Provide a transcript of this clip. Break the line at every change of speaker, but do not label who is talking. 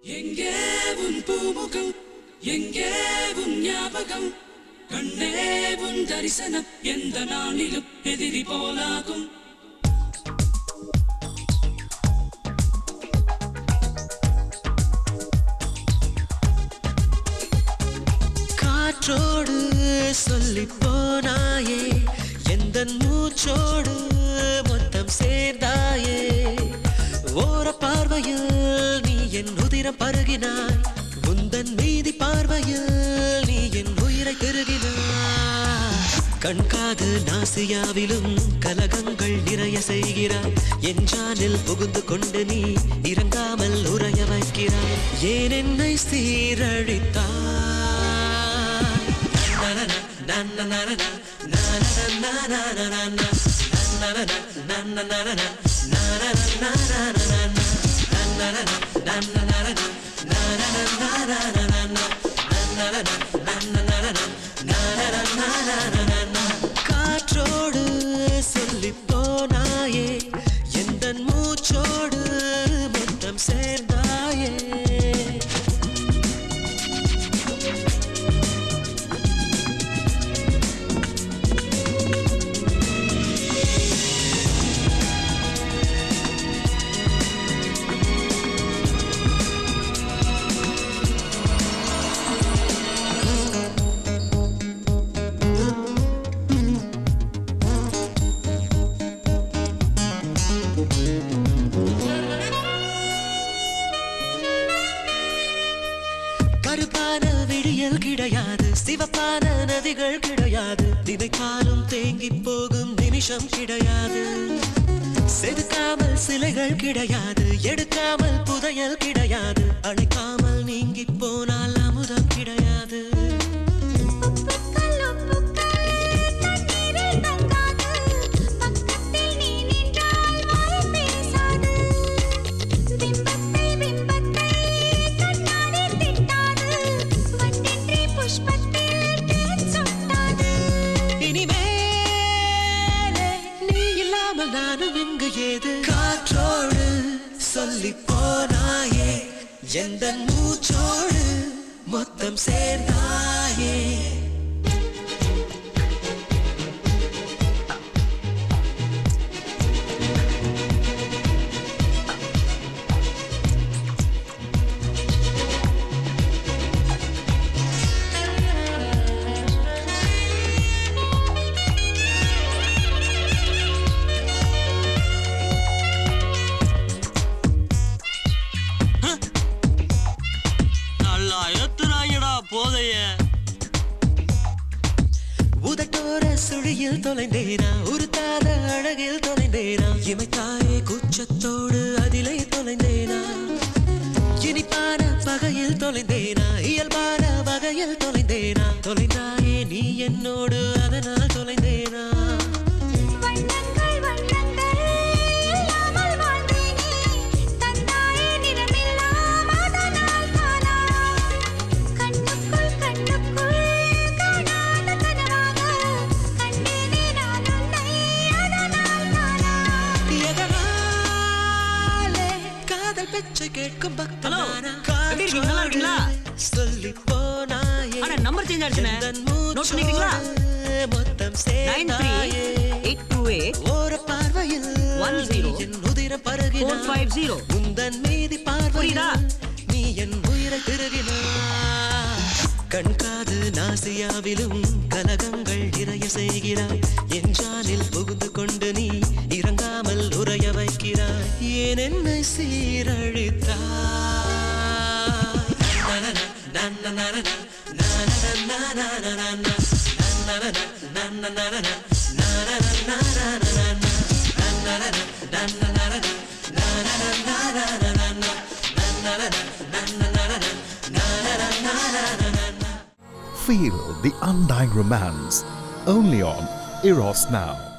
எங்கே உன் பூமுகம் எங்கே உன் ஞாபகம் கண்ணே உன் தரிசனம் எந்த நாளிலும் எதிரி போலாகும்
காற்றோடு சொல்லி போனாயே எந்தன் மூச்சோடு மொத்தம் சேர்ந்தாயே ஓர பார்வையில் நீ என் உதிரம் பருகினாய் உந்தன் மீதி பார்வையில் நீ என் உயிரை பெருகினாய் கண்காது நாசியாவிலும் கலகங்கள் நிறைய செய்கிறாய் என் ஜானில் புகுந்து கொண்டு நீ இறங்காமல் உறைய வைக்கிறாய் ஏன் என்னை சீரழித்தாய் காற்றோடு சொல்லி போனாயே எந்தன் மூச்சோடு மொத்தம் சேர்ந்தாயே கருப்பான விடியல் கிடையாது சிவப்பான நதிகள் கிடையாது தினைக்காலும் தேங்கி போகும் நிமிஷம் கிடையாது செதுக்காமல் சிலைகள் கிடையாது எடுக்காமல் புதையல் கிடையாது அழைக்காமல் நீங்கி போனால் அமுதம் கிடையாது நானும் இங்கு ஏது காற்றோடு சொல்லி போனாயே எந்தன் மூச்சோடு மொத்தம் சேர்ந்தாயே உதட்டோர சுழியில் தொலைந்தேனா உருத்தாத அழகில் தொலைந்தேனா இமைத்தாயே கூச்சத்தோடு அதிலே தொலைந்தேனா இனிப்பான பகையில் தொலைந்தேனா இயல்பான வகையில் தொலைந்தேனா தொலைந்தாயே நீ என்னோடு அதனால் தொலைந்தேனா பெற்று கேட்கும் பக்தனானா காற்றோடு சொல்லி போனாயே
அட நம்பர் சேஞ்ச் ஆயிடுச்சுனே நோட் பண்ணிட்டீங்களா
மொத்தம் சேர்ந்தாயே
9382
ஓர பார்வையில்
10
என் உதிரம் பருகினாய்
450
உந்தன் மீதி பார்வையில் நீ என் உயிரை பெருகினாய் கண்காது நாசியாவிலும் கலகங்கள் நிறைய செய்கிறாய் என் ஜானில் புகுந்து கொண்டு நீ இறங்காமல் உறைய வைக்கிறாய் ஏன் என்னை சீரழித்தாய்
Feel the undying romance only on Eros Now.